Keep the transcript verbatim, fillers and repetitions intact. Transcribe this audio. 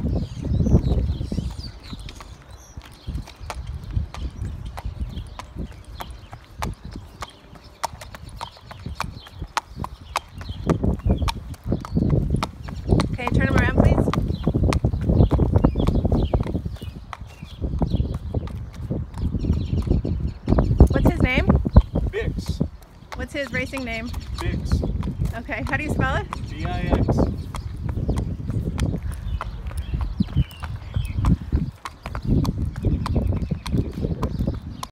Okay, turn him around, please. What's his name? Bix. What's his racing name? Bix. Okay, how do you spell it? B I X.